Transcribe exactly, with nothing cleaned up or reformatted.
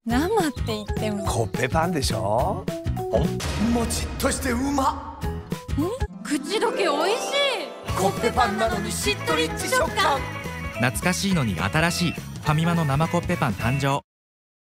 生って言ってもコッペパンでしょ。もちっとしてうまっ。 口どけおいしい。 コッペパンなのにしっとり食感。 懐かしいのに新しいファミマの生コッペパン誕生。